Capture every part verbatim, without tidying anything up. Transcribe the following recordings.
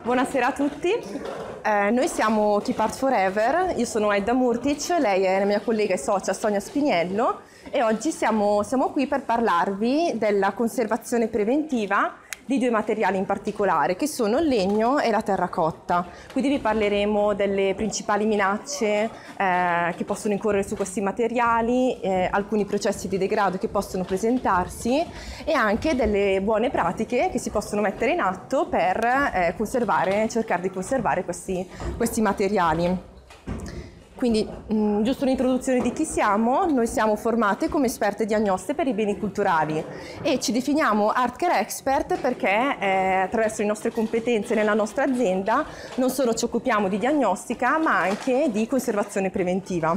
Buonasera a tutti, eh, noi siamo Keep Art Forever, io sono Edda Murtic, lei è la mia collega e socia Sonia Spiniello e oggi siamo, siamo qui per parlarvi della conservazione preventiva di due materiali in particolare, che sono il legno e la terracotta. Quindi vi parleremo delle principali minacce eh, che possono incorrere su questi materiali, eh, alcuni processi di degrado che possono presentarsi e anche delle buone pratiche che si possono mettere in atto per eh, conservare, cercare di conservare questi, questi materiali. Quindi, mh, giusto un'introduzione di chi siamo. Noi siamo formate come esperte diagnoste per i beni culturali e ci definiamo Art Care Expert perché eh, attraverso le nostre competenze nella nostra azienda non solo ci occupiamo di diagnostica ma anche di conservazione preventiva.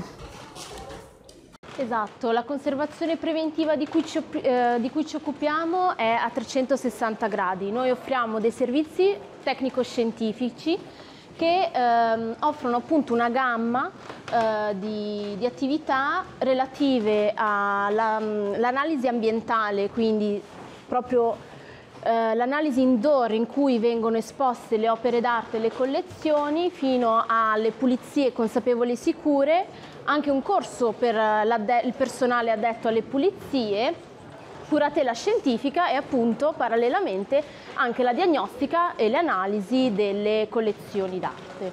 Esatto, la conservazione preventiva di cui, ci, eh, di cui ci occupiamo è a trecentosessanta gradi. Noi offriamo dei servizi tecnico-scientifici che ehm, offrono appunto una gamma eh, di, di attività relative all'analisi ambientale, quindi proprio eh, l'analisi indoor in cui vengono esposte le opere d'arte e le collezioni, fino alle pulizie consapevoli e sicure, anche un corso per il personale addetto alle pulizie, curatela scientifica e appunto parallelamente anche la diagnostica e le analisi delle collezioni d'arte.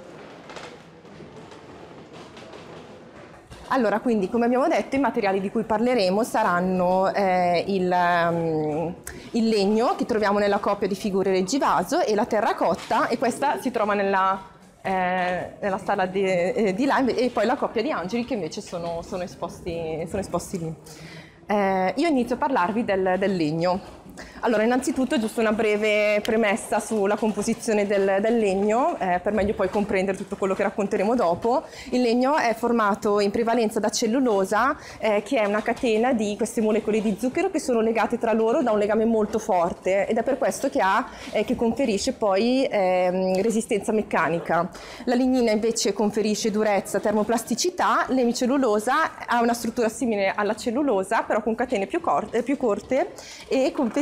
Allora, quindi come abbiamo detto, i materiali di cui parleremo saranno eh, il, um, il legno che troviamo nella coppia di figure reggivaso e la terracotta, e questa si trova nella, eh, nella sala di, eh, di là, e poi la coppia di angeli che invece sono, sono, esposti, sono esposti lì. Eh, io inizio a parlarvi del, del legno. Allora, innanzitutto giusto una breve premessa sulla composizione del, del legno, eh, per meglio poi comprendere tutto quello che racconteremo dopo. Il legno è formato in prevalenza da cellulosa, eh, che è una catena di queste molecole di zucchero che sono legate tra loro da un legame molto forte, ed è per questo che, ha, eh, che conferisce poi eh, resistenza meccanica. La lignina invece conferisce durezza, termoplasticità, l'emicellulosa ha una struttura simile alla cellulosa, però con catene più, corte, più corte e conferisce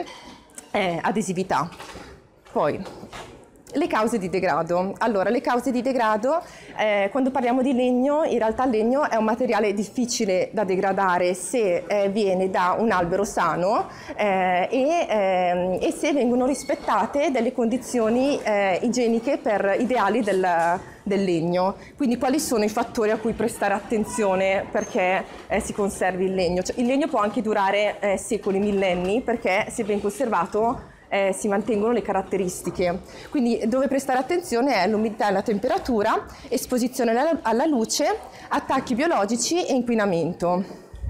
Eh, adesività. Poi le cause di degrado. Allora, le cause di degrado, eh, quando parliamo di legno, in realtà il legno è un materiale difficile da degradare se eh, viene da un albero sano eh, e, eh, e se vengono rispettate delle condizioni eh, igieniche per ideali del, del legno. Quindi quali sono i fattori a cui prestare attenzione perché eh, si conservi il legno? Cioè, il legno può anche durare eh, secoli, millenni, perché se ben conservato Eh, si mantengono le caratteristiche. Quindi dove prestare attenzione è l'umidità e la temperatura, esposizione alla, alla luce, attacchi biologici e inquinamento.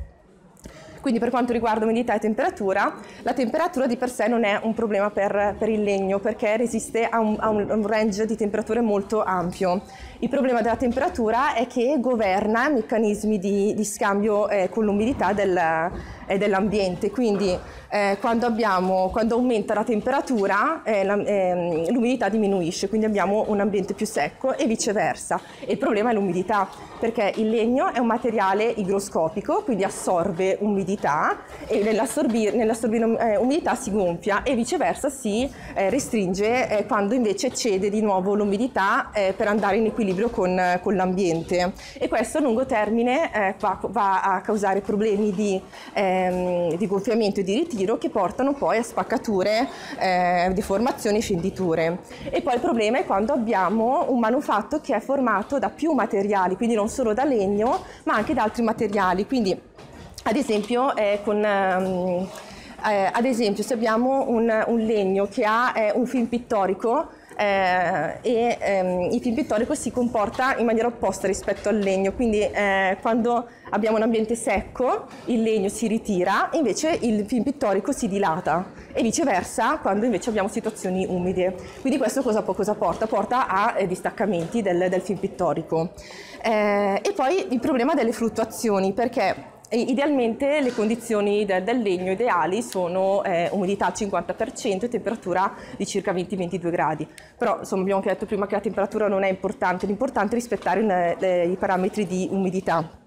Quindi per quanto riguarda umidità e temperatura, la temperatura di per sé non è un problema per, per il legno perché resiste a un, a un range di temperature molto ampio. Il problema della temperatura è che governa meccanismi di, di scambio eh, con l'umidità del, eh, dell'ambiente, quindi eh, quando, abbiamo, quando aumenta la temperatura eh, la, eh, l'umidità diminuisce, quindi abbiamo un ambiente più secco e viceversa. E il problema è l'umidità, perché il legno è un materiale igroscopico, quindi assorbe umidità e nell'assorbire, nell'assorbire eh, umidità si gonfia e viceversa si eh, restringe eh, quando invece cede di nuovo l'umidità eh, per andare in equilibrio con, con l'ambiente, e questo a lungo termine eh, va, va a causare problemi di, ehm, di gonfiamento e di ritiro che portano poi a spaccature, eh, deformazioni e fenditure. E poi il problema è quando abbiamo un manufatto che è formato da più materiali, quindi non solo da legno ma anche da altri materiali, quindi ad esempio eh, con ehm, eh, ad esempio se abbiamo un, un legno che ha eh, un film pittorico eh, e ehm, il film pittorico si comporta in maniera opposta rispetto al legno, quindi eh, quando abbiamo un ambiente secco il legno si ritira, invece il film pittorico si dilata, e viceversa quando invece abbiamo situazioni umide. Quindi questo cosa, cosa porta? Porta a eh, distaccamenti del, del film pittorico. Eh, e poi il problema delle fluttuazioni, perché idealmente le condizioni de, del legno ideali sono eh, umidità al cinquanta per cento e temperatura di circa venti ventidue gradi, però insomma abbiamo detto prima che la temperatura non è importante, l'importante è rispettare le, le, i parametri di umidità.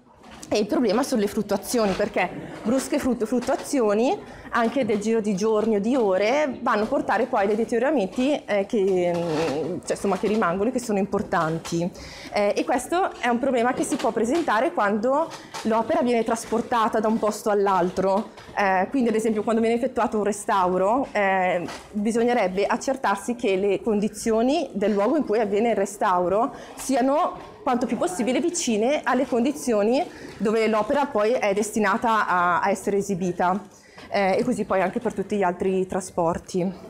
E il problema sono le fluttuazioni, perché brusche fluttuazioni, anche del giro di giorni o di ore, vanno a portare poi a dei deterioramenti eh, che, cioè, insomma, che rimangono e che sono importanti. Eh, e questo è un problema che si può presentare quando l'opera viene trasportata da un posto all'altro. Eh, quindi, ad esempio, quando viene effettuato un restauro, eh, bisognerebbe accertarsi che le condizioni del luogo in cui avviene il restauro siano quanto più possibile vicine alle condizioni dove l'opera poi è destinata a, a essere esibita, eh, e così poi anche per tutti gli altri trasporti.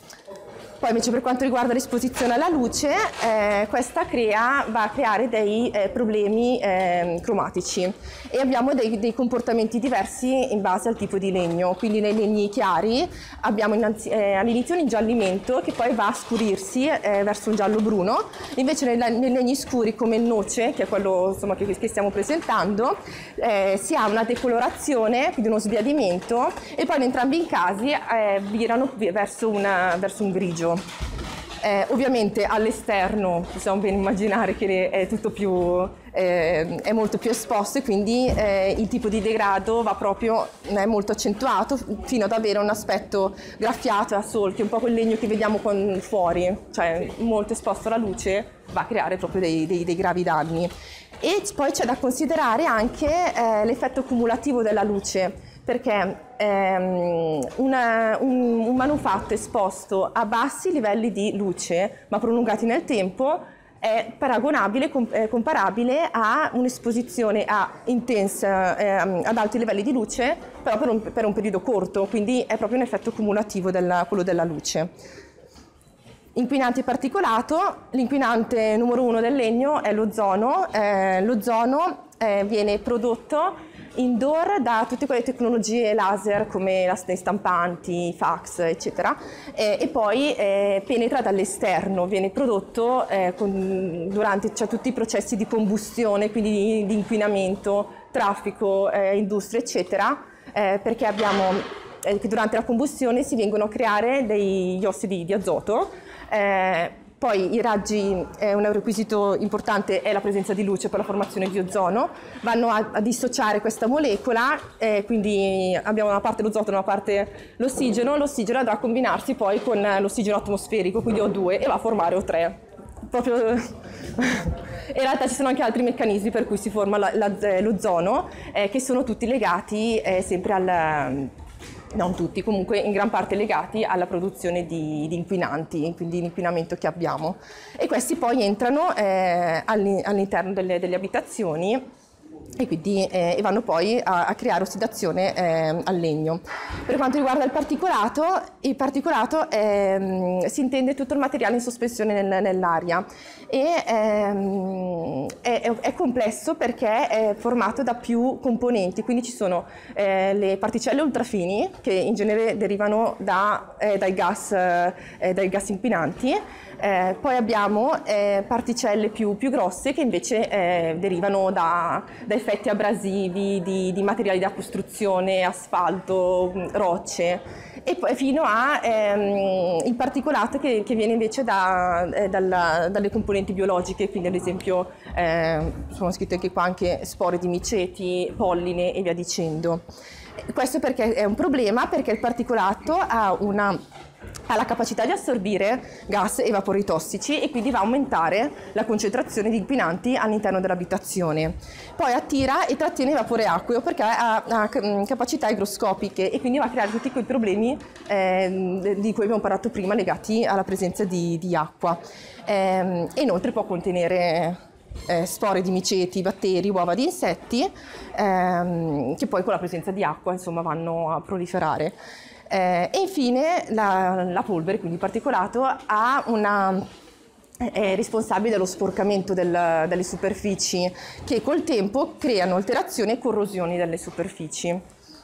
Poi invece per quanto riguarda l'esposizione alla luce, eh, questa crea, va a creare dei eh, problemi eh, cromatici, e abbiamo dei, dei comportamenti diversi in base al tipo di legno. Quindi nei legni chiari abbiamo eh, all'inizio un ingiallimento che poi va a scurirsi eh, verso un giallo bruno, invece nei, nei legni scuri come il noce, che è quello, insomma, che, che stiamo presentando, eh, si ha una decolorazione, quindi uno sbiadimento, e poi in entrambi i casi eh, virano verso, una, verso un grigio. Eh, ovviamente all'esterno possiamo ben immaginare che è tutto più, eh, è molto più esposto, e quindi eh, il tipo di degrado va proprio, è molto accentuato, fino ad avere un aspetto graffiato a solchi, un po' quel legno che vediamo con, fuori, cioè molto esposto alla luce, va a creare proprio dei, dei, dei gravi danni. E poi c'è da considerare anche eh, l'effetto cumulativo della luce, perché ehm, una, un, un manufatto esposto a bassi livelli di luce, ma prolungati nel tempo, è paragonabile, è comparabile a un'esposizione a intensa, eh, ad alti livelli di luce, però per un, per un periodo corto, quindi è proprio un effetto cumulativo della, quello della luce. Inquinanti e particolato. L'inquinante numero uno del legno è l'ozono. Eh, l'ozono eh, viene prodotto indoor da tutte quelle tecnologie laser come le stampanti, fax, eccetera, eh, e poi eh, penetra dall'esterno, viene prodotto eh, con, durante cioè, tutti i processi di combustione, quindi di, di inquinamento, traffico, eh, industria, eccetera, eh, perché abbiamo eh, che durante la combustione si vengono a creare degli ossidi di azoto. Eh, Poi i raggi, eh, un requisito importante è la presenza di luce per la formazione di ozono, vanno a, a dissociare questa molecola, eh, quindi abbiamo da una parte l'ozono e da una parte l'ossigeno, l'ossigeno andrà a combinarsi poi con l'ossigeno atmosferico, quindi O due, e va a formare O tre. Proprio... In realtà ci sono anche altri meccanismi per cui si forma la, la, l'ozono, eh, che sono tutti legati eh, sempre al... non tutti, comunque in gran parte legati alla produzione di, di inquinanti, quindi l'inquinamento che abbiamo. E questi poi entrano eh, all'interno delle, delle abitazioni e quindi eh, e vanno poi a, a creare ossidazione eh, al legno. Per quanto riguarda il particolato, il particolato è, si intende tutto il materiale in sospensione nel, nell'aria, e ehm, è, è complesso perché è formato da più componenti, quindi ci sono eh, le particelle ultrafini che in genere derivano da, eh, dai, gas, eh, dai gas inquinanti. Eh, poi abbiamo eh, particelle più, più grosse che invece eh, derivano da, da effetti abrasivi di, di materiali da costruzione, asfalto, rocce, e poi fino a ehm, il particolato che, che viene invece da, eh, dalla, dalle componenti biologiche, quindi ad esempio eh, sono scritte anche qua anche spore di miceti, polline e via dicendo. Questo perché è un problema, perché il particolato ha una ha la capacità di assorbire gas e vapori tossici, e quindi va a aumentare la concentrazione di inquinanti all'interno dell'abitazione. Poi attira e trattiene il vapore acqueo perché ha, ha capacità igroscopiche, e quindi va a creare tutti quei problemi eh, di cui abbiamo parlato prima, legati alla presenza di, di acqua. Eh, e inoltre può contenere Eh, spore di miceti, batteri, uova di insetti, ehm, che poi con la presenza di acqua insomma vanno a proliferare. Eh, e infine la, la polvere, quindi il particolato, ha una, è responsabile dello sporcamento del, delle superfici, che col tempo creano alterazioni e corrosioni delle superfici.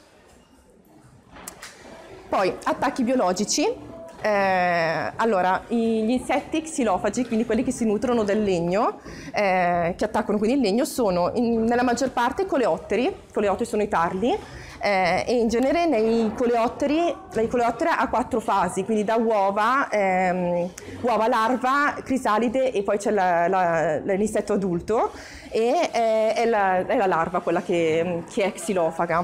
Poi attacchi biologici. Eh, allora, gli insetti xilofagi, quindi quelli che si nutrono del legno, eh, che attaccano quindi il legno, sono in, nella maggior parte coleotteri, coleotteri sono i tarli, eh, e in genere nei coleotteri, la coleottera ha quattro fasi, quindi da uova, ehm, uova, larva, crisalide e poi c'è l'insetto adulto e eh, è, la, è la larva quella che, che è xilofaga.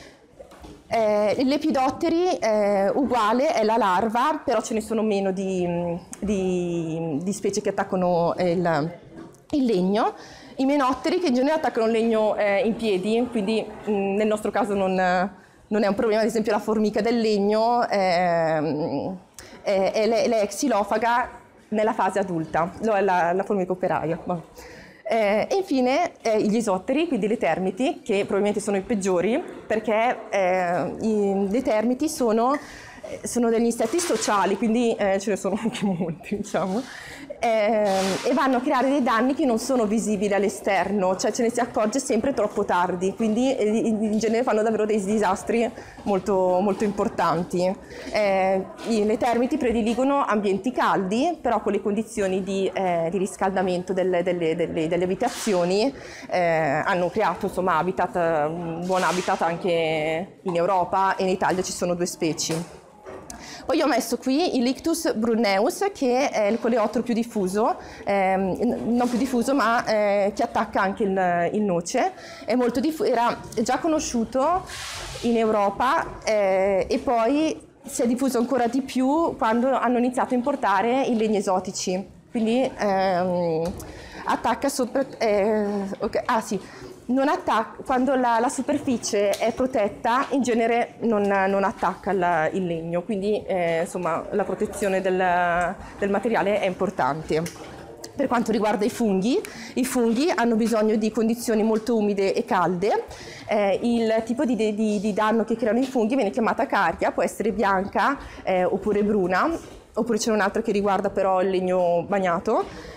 Eh, Lepidotteri eh, uguale, è la larva, però ce ne sono meno di, di, di specie che attaccano il, il legno. I menotteri che in genere attaccano il legno eh, in piedi, quindi mh, nel nostro caso non, non è un problema. Ad esempio la formica del legno eh, è, è, è xilofaga nella fase adulta, no, è la, la formica operaia. Eh, e infine eh, gli isotteri, quindi le termiti, che probabilmente sono i peggiori, perché eh, i, le termiti sono, sono degli insetti sociali, quindi eh, ce ne sono anche molti, diciamo, eh, e vanno a creare dei danni che non sono visibili all'esterno, cioè ce ne si accorge sempre troppo tardi, quindi eh, in genere fanno davvero dei disastri molto, molto importanti. Eh, le termiti prediligono ambienti caldi, però con le condizioni di, eh, di riscaldamento delle, delle, delle, delle abitazioni eh, hanno creato insomma habitat, un buon habitat anche in Europa, e in Italia ci sono due specie. Poi ho messo qui il Lictus bruneus, che è il coleottero più diffuso, ehm, non più diffuso ma eh, che attacca anche il, il noce. È molto diffuso, era già conosciuto in Europa eh, e poi si è diffuso ancora di più quando hanno iniziato a importare i legni esotici. Quindi ehm, attacca sopra... Eh, okay, ah sì. Non attacca, quando la, la superficie è protetta in genere non, non attacca la, il legno, quindi eh, insomma la protezione del, del materiale è importante. Per quanto riguarda i funghi, i funghi hanno bisogno di condizioni molto umide e calde. Eh, il tipo di, di, di danno che creano i funghi viene chiamata caria, può essere bianca eh, oppure bruna, oppure c'è un altro che riguarda però il legno bagnato.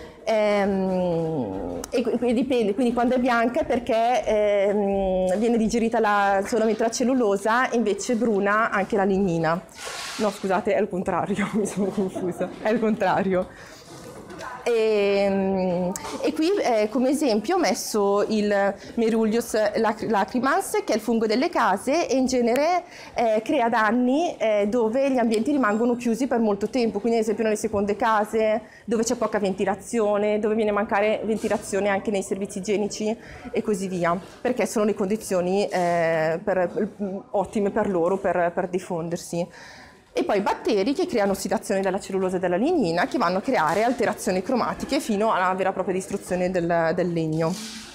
Ehm, e quindi dipende, quindi quando è bianca è perché ehm, viene digerita la, solamente la cellulosa, e invece bruna anche la lignina. No, scusate, è il contrario, mi sono confusa, è il contrario. E, e qui eh, come esempio ho messo il Merullius lacrimans, che è il fungo delle case, e in genere eh, crea danni eh, dove gli ambienti rimangono chiusi per molto tempo, quindi ad esempio nelle seconde case, dove c'è poca ventilazione, dove viene a mancare ventilazione anche nei servizi igienici e così via, perché sono le condizioni eh, per, ottime per loro per, per diffondersi. E poi batteri che creano ossidazione della cellulosa e della lignina, che vanno a creare alterazioni cromatiche fino alla vera e propria distruzione del, del legno.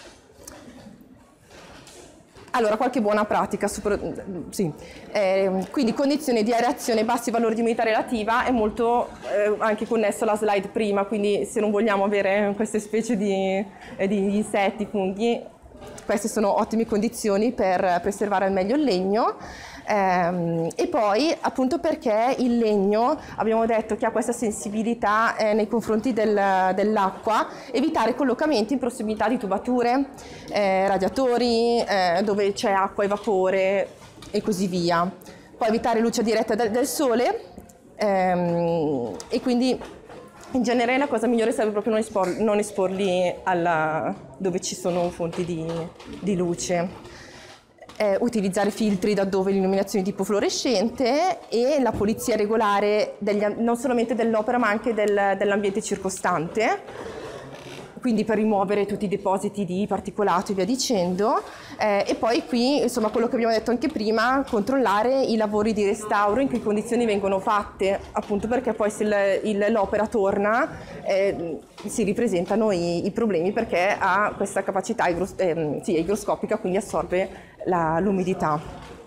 Allora, qualche buona pratica, super, sì. eh, quindi condizioni di aerazione, bassi valori di umidità relativa, è molto eh, anche connesso alla slide prima, quindi se non vogliamo avere queste specie di, eh, di insetti, funghi, queste sono ottime condizioni per preservare al meglio il legno. Ehm, e poi appunto perché il legno abbiamo detto che ha questa sensibilità eh, nei confronti del, dell'acqua, evitare collocamenti in prossimità di tubature, eh, radiatori, eh, dove c'è acqua e vapore e così via. Poi evitare luce diretta del, del sole ehm, e quindi in genere la cosa migliore sarebbe proprio non, espor, non esporli alla, dove ci sono fonti di, di luce. Eh, utilizzare filtri da dove l'illuminazione è tipo fluorescente, e la pulizia regolare degli, non solamente dell'opera ma anche del, dell'ambiente circostante, quindi per rimuovere tutti i depositi di particolato e via dicendo. Eh, e poi qui, insomma, quello che abbiamo detto anche prima, controllare i lavori di restauro, in che condizioni vengono fatte, appunto perché poi se l'opera torna eh, si ripresentano i, i problemi, perché ha questa capacità igros, eh, sì, igroscopica, quindi assorbe l'umidità.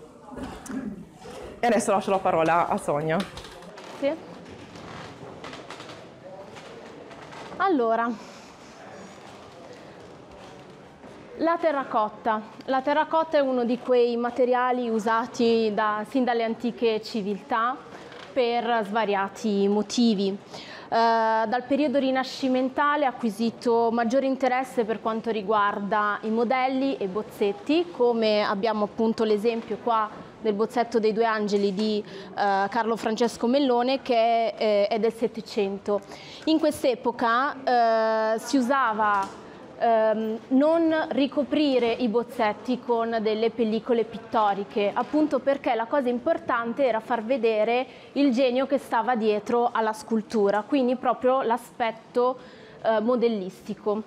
E adesso lascio la parola a Sonia. Sì. Allora, la terracotta. La terracotta è uno di quei materiali usati da, sin dalle antiche civiltà per svariati motivi. Uh, dal periodo rinascimentale ha acquisito maggiore interesse per quanto riguarda i modelli e bozzetti, come abbiamo appunto l'esempio qua del bozzetto dei due angeli di uh, Carlo Francesco Mellone, che è, è del Settecento. In quest'epoca uh, si usava ehm, non ricoprire i bozzetti con delle pellicole pittoriche, appunto perché la cosa importante era far vedere il genio che stava dietro alla scultura, quindi proprio l'aspetto eh, modellistico.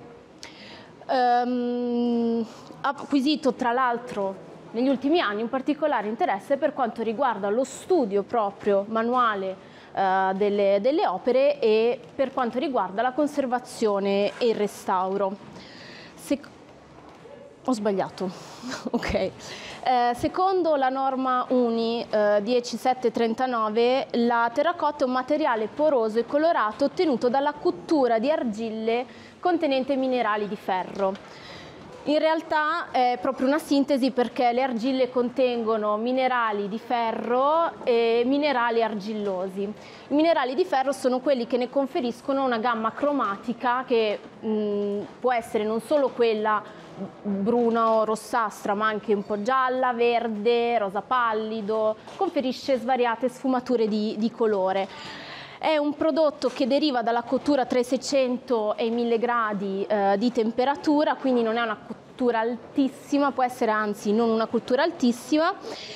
Ehm, acquisito tra l'altro negli ultimi anni un particolare interesse per quanto riguarda lo studio proprio manuale eh, delle, delle opere e per quanto riguarda la conservazione e il restauro. Se... Ho sbagliato, ok. Eh, secondo la norma U N I eh, dieci sette trentanove, la terracotta è un materiale poroso e colorato ottenuto dalla cottura di argille contenente minerali di ferro. In realtà è proprio una sintesi perché le argille contengono minerali di ferro e minerali argillosi. I minerali di ferro sono quelli che ne conferiscono una gamma cromatica che mh, può essere non solo quella bruna o rossastra, ma anche un po' gialla, verde, rosa pallido, conferisce svariate sfumature di, di colore. È un prodotto che deriva dalla cottura tra i seicento e i mille gradi eh, di temperatura, quindi non è una cottura altissima, può essere anzi non una cottura altissima,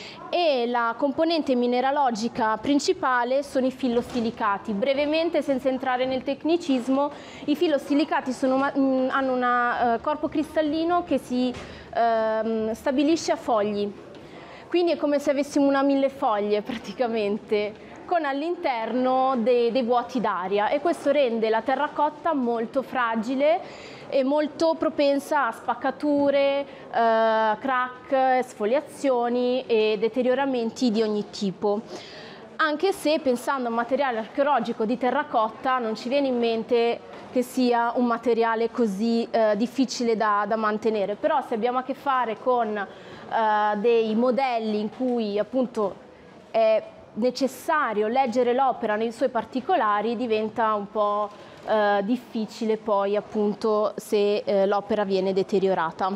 e la componente mineralogica principale sono i fillostilicati. Brevemente, senza entrare nel tecnicismo, i fillostilicati sono, mh, hanno un uh, corpo cristallino che si uh, stabilisce a fogli, quindi è come se avessimo una millefoglie praticamente, con all'interno dei, dei vuoti d'aria, e questo rende la terracotta molto fragile e molto propensa a spaccature, eh, crack, esfoliazioni e deterioramenti di ogni tipo. Anche se, pensando a un materiale archeologico di terracotta, non ci viene in mente che sia un materiale così eh, difficile da, da mantenere, però se abbiamo a che fare con eh, dei modelli in cui appunto è necessario leggere l'opera nei suoi particolari, diventa un po' eh, difficile poi appunto se eh, l'opera viene deteriorata.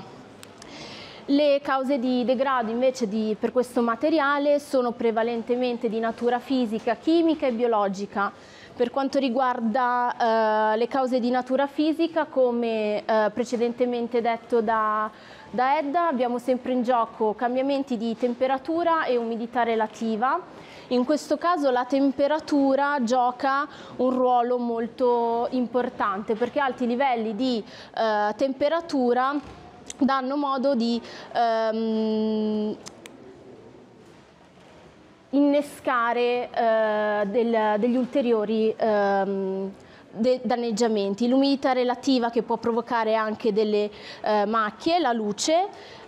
Le cause di degrado invece di, per questo materiale sono prevalentemente di natura fisica, chimica e biologica. Per quanto riguarda eh, le cause di natura fisica, come eh, precedentemente detto da, da Edda, abbiamo sempre in gioco cambiamenti di temperatura e umidità relativa. In questo caso la temperatura gioca un ruolo molto importante perché alti livelli di eh, temperatura danno modo di ehm, innescare eh, del, degli ulteriori ehm, de danneggiamenti. L'umidità relativa che può provocare anche delle eh, macchie, la luce,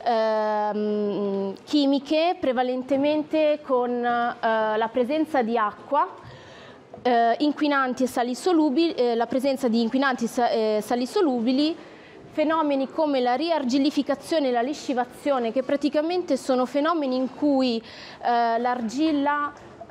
ehm, chimiche prevalentemente con eh, la presenza di acqua, eh, inquinanti e sali solubili, eh, la presenza di inquinanti e sali solubili, fenomeni come la riargillificazione e la liscivazione, che praticamente sono fenomeni in cui eh, l'argilla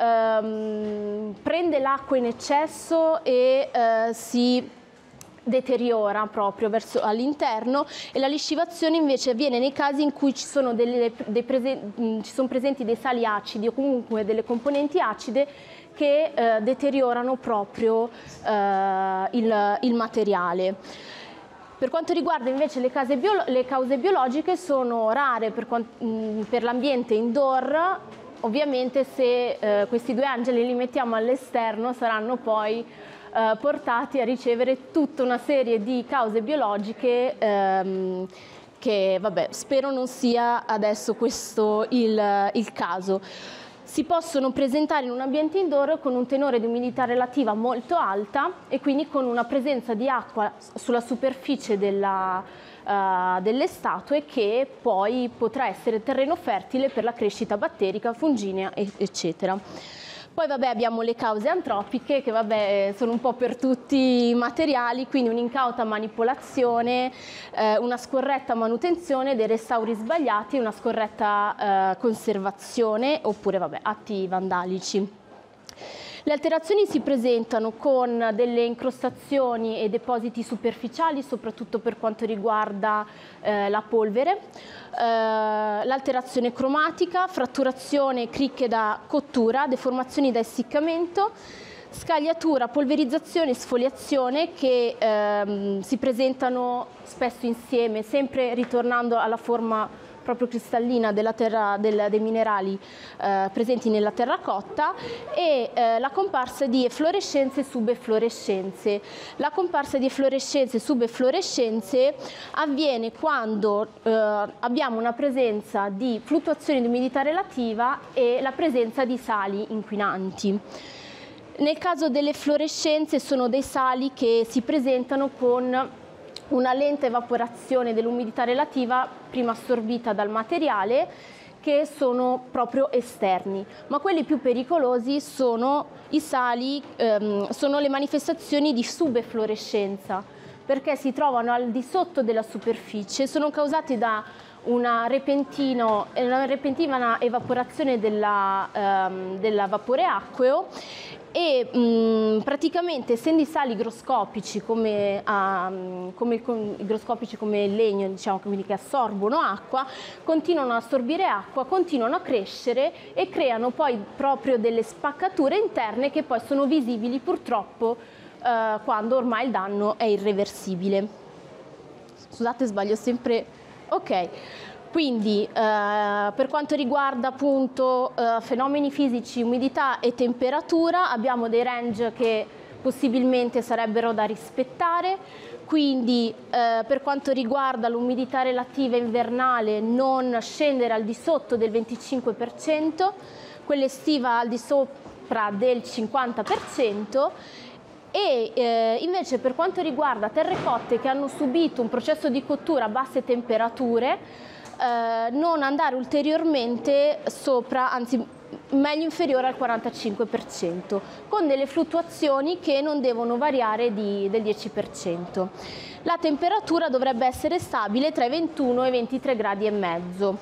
ehm, prende l'acqua in eccesso e eh, si deteriora proprio verso all'interno, e la liscivazione invece avviene nei casi in cui ci sono, delle, dei presen ci sono presenti dei sali acidi o comunque delle componenti acide che eh, deteriorano proprio eh, il, il materiale. Per quanto riguarda invece le cause, biolo le cause biologiche, sono rare per, per l'ambiente indoor. Ovviamente se eh, questi due angeli li mettiamo all'esterno saranno poi eh, portati a ricevere tutta una serie di cause biologiche ehm, che vabbè, spero non sia adesso questo il, il caso. Si possono presentare in un ambiente indoor con un tenore di umidità relativa molto alta e quindi con una presenza di acqua sulla superficie della, uh, delle statue, che poi potrà essere terreno fertile per la crescita batterica, funginea, eccetera. Poi vabbè, abbiamo le cause antropiche che vabbè, sono un po' per tutti i materiali, quindi un'incauta manipolazione, eh, una scorretta manutenzione, dei restauri sbagliati, una scorretta eh, conservazione oppure vabbè, atti vandalici. Le alterazioni si presentano con delle incrostazioni e depositi superficiali, soprattutto per quanto riguarda eh, la polvere, eh, l'alterazione cromatica, fratturazione, cricche da cottura, deformazioni da essiccamento, scagliatura, polverizzazione e sfoliazione che ehm, si presentano spesso insieme, sempre ritornando alla forma proprio cristallina della terra, del, dei minerali eh, presenti nella terracotta, e eh, la comparsa di efflorescenze e subefflorescenze. La comparsa di efflorescenze e subefflorescenze avviene quando eh, abbiamo una presenza di fluttuazioni di umidità relativa e la presenza di sali inquinanti. Nel caso delle efflorescenze sono dei sali che si presentano con una lenta evaporazione dell'umidità relativa prima assorbita dal materiale, che sono proprio esterni, ma quelli più pericolosi sono i sali, ehm, sono le manifestazioni di subefflorescenza, perché si trovano al di sotto della superficie, sono causati da una, repentino, una repentina evaporazione della, ehm, del vapore acqueo, e mh, praticamente essendo i sali igroscopici come, uh, come, il, igroscopici come il legno, diciamo, quindi che assorbono acqua, continuano ad assorbire acqua, continuano a crescere e creano poi proprio delle spaccature interne che poi sono visibili purtroppo uh, quando ormai il danno è irreversibile. Scusate, sbaglio sempre. Ok. Quindi eh, per quanto riguarda appunto eh, fenomeni fisici, umidità e temperatura, abbiamo dei range che possibilmente sarebbero da rispettare. Quindi eh, per quanto riguarda l'umidità relativa invernale, non scendere al di sotto del venticinque per cento, quella estiva al di sopra del cinquanta per cento. E eh, invece per quanto riguarda terrecotte che hanno subito un processo di cottura a basse temperature, Eh, non andare ulteriormente sopra, anzi meglio inferiore al quarantacinque per cento, con delle fluttuazioni che non devono variare di, del dieci per cento. La temperatura dovrebbe essere stabile tra i ventuno e i ventitré gradi e mezzo.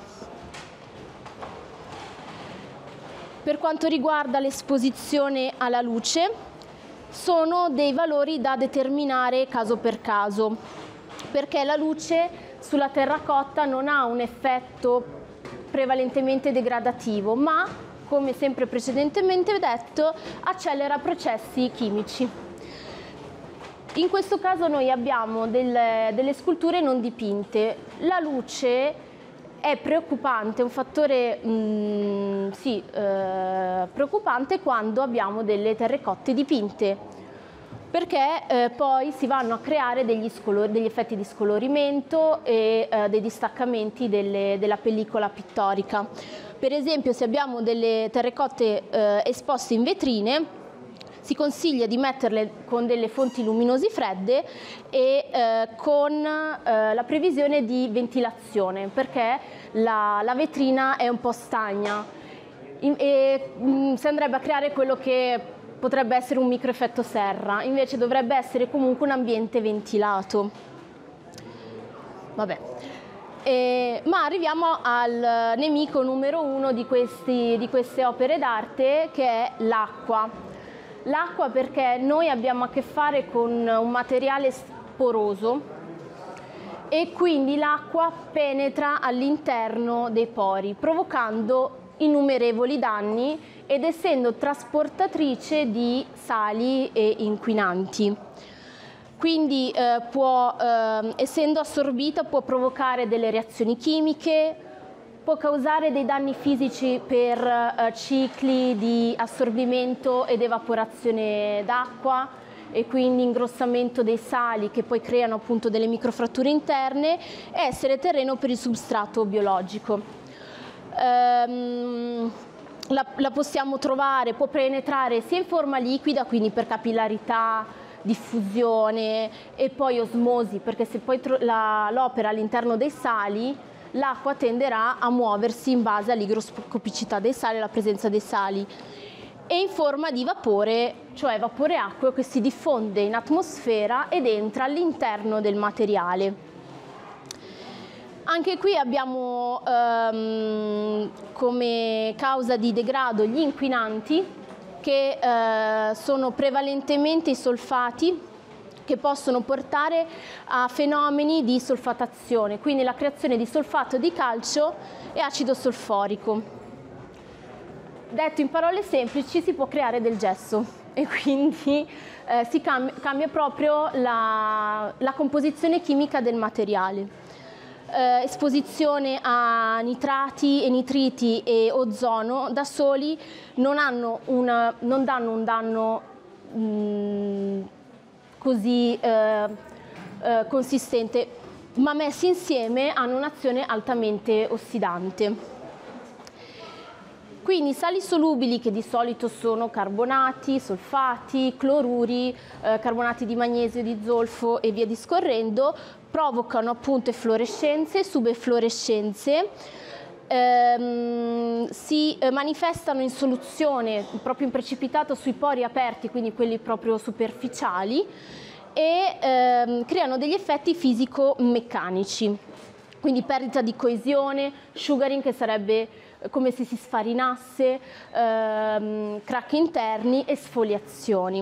Per quanto riguarda l'esposizione alla luce, sono dei valori da determinare caso per caso, perché la luce sulla terracotta non ha un effetto prevalentemente degradativo, ma, come sempre precedentemente detto, accelera processi chimici. In questo caso noi abbiamo delle, delle sculture non dipinte. La luce è preoccupante, è un fattore mh, sì, eh, preoccupante quando abbiamo delle terracotte dipinte, perché eh, poi si vanno a creare degli, degli effetti di scolorimento e eh, dei distaccamenti delle, della pellicola pittorica. Per esempio, se abbiamo delle terracotte eh, esposte in vetrine, si consiglia di metterle con delle fonti luminosi fredde e eh, con eh, la previsione di ventilazione, perché la, la vetrina è un po' stagna e mh, si andrebbe a creare quello che potrebbe essere un microeffetto serra, invece dovrebbe essere comunque un ambiente ventilato. Vabbè. E, ma arriviamo al nemico numero uno di, questi, di queste opere d'arte, che è l'acqua. L'acqua, perché noi abbiamo a che fare con un materiale poroso e quindi l'acqua penetra all'interno dei pori, provocando innumerevoli danni ed essendo trasportatrice di sali e inquinanti. Quindi eh, può, eh, essendo assorbita, può provocare delle reazioni chimiche, può causare dei danni fisici per eh, cicli di assorbimento ed evaporazione d'acqua e quindi ingrossamento dei sali che poi creano appunto delle microfratture interne, e essere terreno per il substrato biologico. Ehm, La, la possiamo trovare, può penetrare sia in forma liquida, quindi per capillarità, diffusione e poi osmosi, perché se poi l'opera all'interno dei sali, l'acqua tenderà a muoversi in base all'igroscopicità dei sali, alla presenza dei sali, e in forma di vapore, cioè vapore acqueo che si diffonde in atmosfera ed entra all'interno del materiale. Anche qui abbiamo ehm, come causa di degrado gli inquinanti, che eh, sono prevalentemente i solfati, che possono portare a fenomeni di solfatazione, quindi la creazione di solfato di calcio e acido solforico. Detto in parole semplici, si può creare del gesso. e quindi eh, si cambia, cambia proprio la, la composizione chimica del materiale. Eh, esposizione a nitrati e nitriti e ozono da soli non, hanno una, non danno un danno mh, così eh, eh, consistente, ma messi insieme hanno un'azione altamente ossidante. Quindi i sali solubili, che di solito sono carbonati, solfati, cloruri, eh, carbonati di magnesio, di zolfo e via discorrendo, provocano appunto efflorescenze, subefflorescenze, ehm, si eh, manifestano in soluzione, proprio in precipitato, sui pori aperti, quindi quelli proprio superficiali, e ehm, creano degli effetti fisico-meccanici, quindi perdita di coesione, sugaring, che sarebbe come se si sfarinasse, ehm, crack interni e sfoliazioni.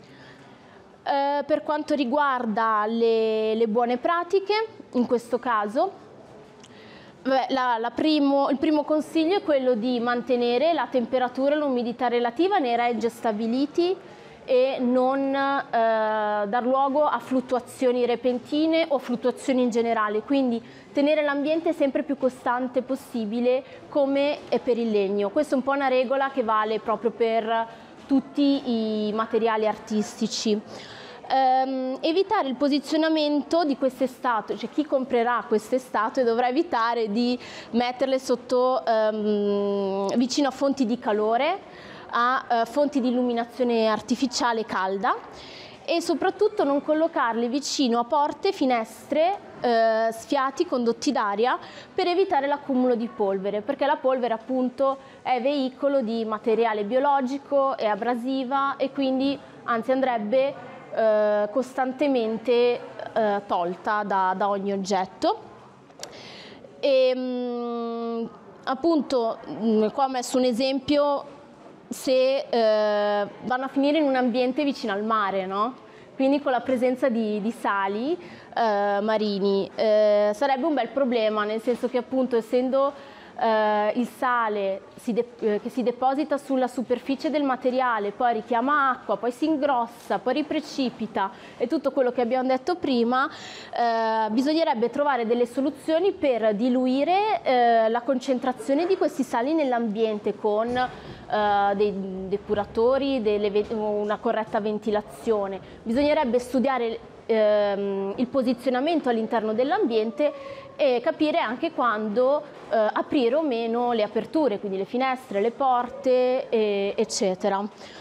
Eh, per quanto riguarda le, le buone pratiche, in questo caso, beh, la, la primo, il primo consiglio è quello di mantenere la temperatura e l'umidità relativa nei range stabiliti e non eh, dar luogo a fluttuazioni repentine o fluttuazioni in generale, quindi tenere l'ambiente sempre più costante possibile, come è per il legno. Questa è un po' una regola che vale proprio per tutti i materiali artistici. Um, evitare il posizionamento di queste statue, cioè chi comprerà queste statue dovrà evitare di metterle sotto, um, vicino a fonti di calore, a uh, fonti di illuminazione artificiale calda, e soprattutto non collocarle vicino a porte, finestre, eh, sfiati, condotti d'aria, per evitare l'accumulo di polvere, perché la polvere appunto è veicolo di materiale biologico, è abrasiva e quindi anzi andrebbe eh, costantemente eh, tolta da, da ogni oggetto. E, mh, appunto mh, qua ho messo un esempio. Se eh, vanno a finire in un ambiente vicino al mare, no? Quindi con la presenza di, di sali eh, marini, eh, sarebbe un bel problema, nel senso che appunto essendo eh, il sale si eh, che si deposita sulla superficie del materiale, poi richiama acqua, poi si ingrossa, poi riprecipita e tutto quello che abbiamo detto prima, eh, bisognerebbe trovare delle soluzioni per diluire eh, la concentrazione di questi sali nell'ambiente con Uh, dei depuratori, delle, una corretta ventilazione. Bisognerebbe studiare ehm, il posizionamento all'interno dell'ambiente e capire anche quando eh, aprire o meno le aperture, quindi le finestre, le porte, e, eccetera.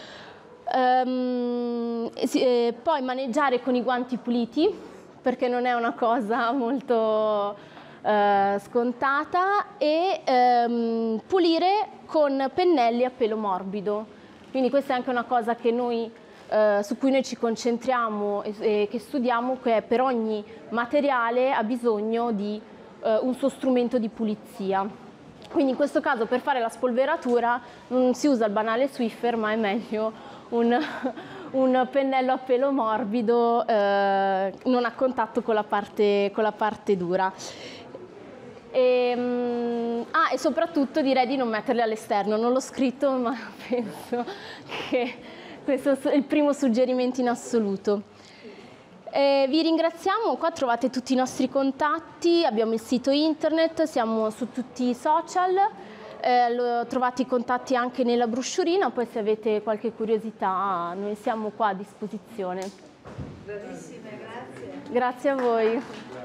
Um, eh, poi maneggiare con i guanti puliti, perché non è una cosa molto Uh, scontata, e um, pulire con pennelli a pelo morbido. Quindi questa è anche una cosa che noi, uh, su cui noi ci concentriamo e, e che studiamo, che per ogni materiale ha bisogno di uh, un suo strumento di pulizia. Quindi in questo caso per fare la spolveratura non si usa il banale Swiffer, ma è meglio un, un pennello a pelo morbido, uh, non a contatto con la parte, con la parte dura. E, um, ah, e soprattutto direi di non metterle all'esterno, non l'ho scritto ma penso che questo è il primo suggerimento in assoluto. E vi ringraziamo, qua trovate tutti i nostri contatti, abbiamo il sito internet, siamo su tutti i social, eh, trovate i contatti anche nella broschurina, poi se avete qualche curiosità noi siamo qua a disposizione. Bravissime, grazie. Grazie a voi.